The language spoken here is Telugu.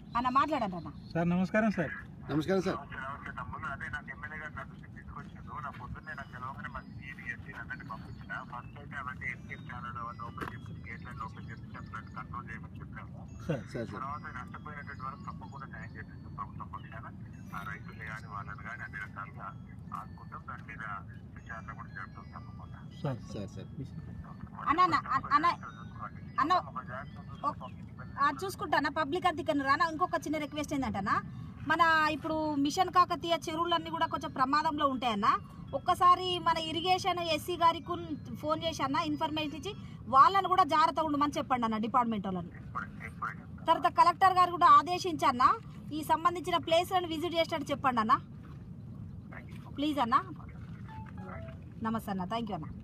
అన్న మాట్లాడండి అన్న. సార్ నమస్కారం సార్. నమస్కారం సార్. అదే నాకు ఎమ్మెల్యే గారు నా దృష్టికి తీసుకొచ్చిండు. నా పొద్దున్నే నాకు తెలవగానే మంచి నీరు ఎస్సీ అందరినీ పంపించిన. ఫస్ట్ అయితే అవన్నీ ఎస్కేప్ ఛానల్ అవన్నీ ఓపెన్ చేసి గేట్లను ఓపెన్ చేసి చెప్పినట్టు కంట్రోల్ చేయమని చెప్పాము. తర్వాత నష్టపోయినటువంటి వాళ్ళకి తప్పకుండా న్యాయం చేపిస్తాం ప్రభుత్వం పక్షాన. ఆ రైతులు కానీ వాళ్ళని కానీ అన్ని రకాలుగా ఆదుకుంటాం. దాని మీద విచారణ కూడా జరుపుతాం తప్పకుండా. చూసుకుంటానా పబ్లిక్ అంతా రానా. ఇంకొక చిన్న రిక్వెస్ట్ ఏంటంటన్నా, మన ఇప్పుడు మిషన్ కాకతీయ చెరువులన్నీ కూడా కొంచెం ప్రమాదంలో ఉంటాయన్న. ఒక్కసారి మన ఇరిగేషన్ ఎస్సీ గారికి ఫోన్ చేసి అన్న ఇన్ఫర్మేషన్ ఇచ్చి వాళ్ళని కూడా జాగ్రత్తగా ఉండమని చెప్పండి అన్న డిపార్ట్మెంట్ వాళ్ళని. తర్వాత కలెక్టర్ గారు కూడా ఆదేశించన్న ఈ సంబంధించిన ప్లేస్లను విజిట్ చేసినట్టు చెప్పండి అన్న ప్లీజ్ అన్న. నమస్తే అన్న, థ్యాంక్ యూ అన్న.